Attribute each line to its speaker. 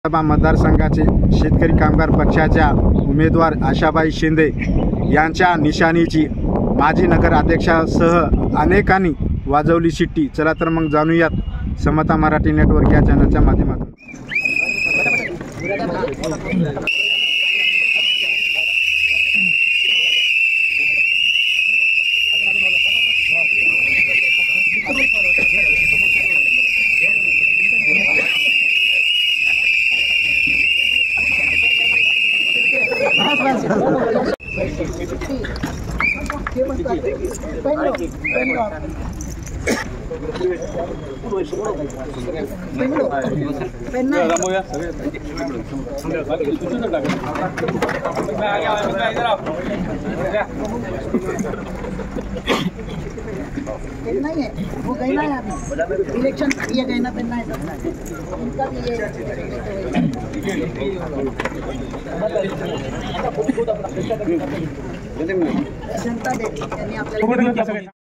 Speaker 1: विधानसभा मतदारसंघाचे शेतकरी कामगार पक्षाच्या उमेदवार आशाबाई शिंदे यांच्या निशाणीची माजी नगराध्यक्षासह अनेकांनी वाजवली शिट्टी। चला तर मग जाणूयात समता मराठी नेटवर्क या चॅनलच्या माध्यमातून।
Speaker 2: नहीं है वो कहना है अभी इलेक्शन ये कहना पहनना है उनका भी ये जनता देती है